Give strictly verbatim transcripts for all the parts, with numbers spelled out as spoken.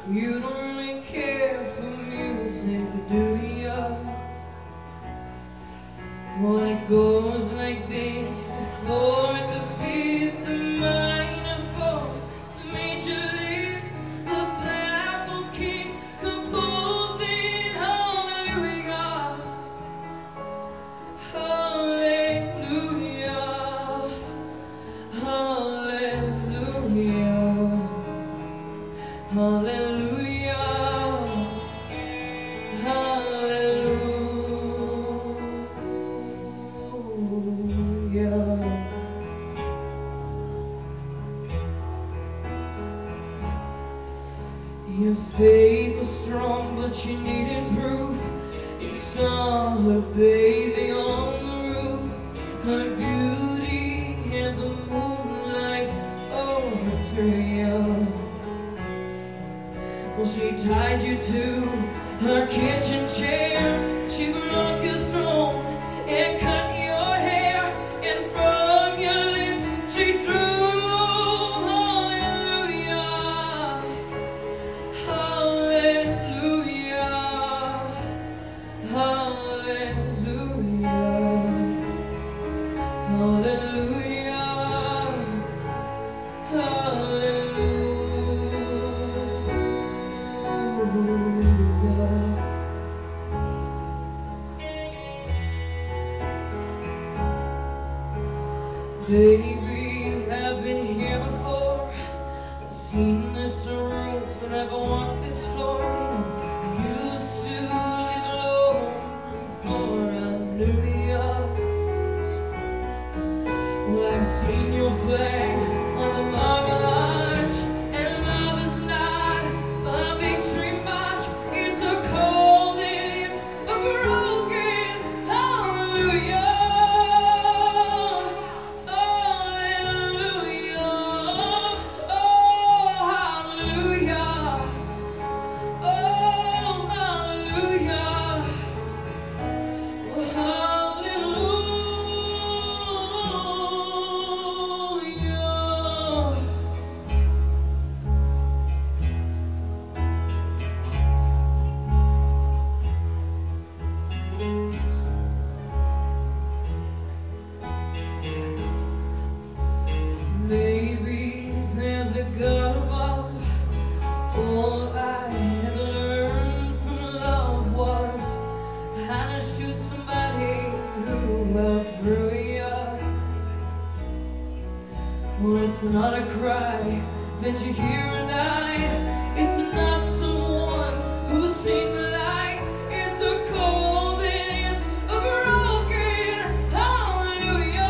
You don't really care for music, do ya? Well, it goes like this: the fourth, the fifth, the minor fourth, the major lift, the baffled king composing hallelujah, hallelujah, hallelujah, hallelujah, hallelujah. Your faith was strong, but you needed proof. You saw her bathing on the roof, her beauty and the moonlight overthrew you. Well, she tied you to her kitchen chair, she broke your throne and cut your hair, and from your lips she drew baby, I've been here before. I've seen this room, but I've walked this floor. I used to live alone before I knew ya. Well, I've seen your flag on the marble arch, and love is not a victory march. It's a cold and it's a broken hallelujah. Maybe there's a God above. All I ever learned from love was how to shoot somebody who outdrew ya. Well, it's not a cry that you hear at night. It's not someone who's seen the light. It's a cold and it's a broken hallelujah.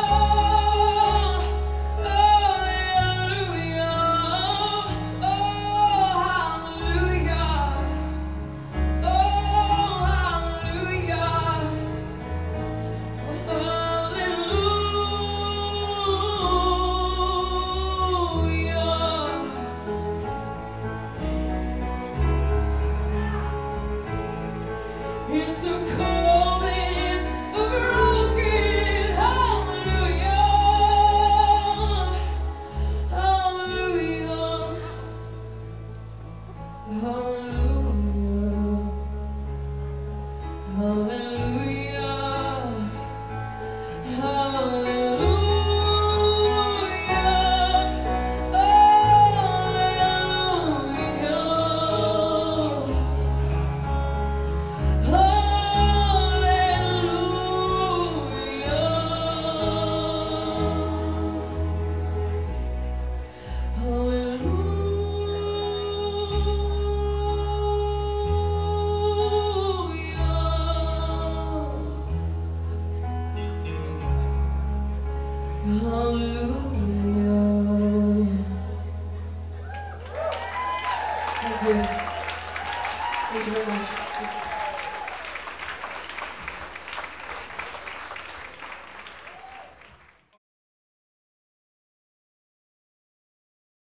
It's a cold and it's a broken hallelujah, hallelujah, hallelujah, hallelujah, hallelujah. Hallelujah. Thank you. Thank you very much.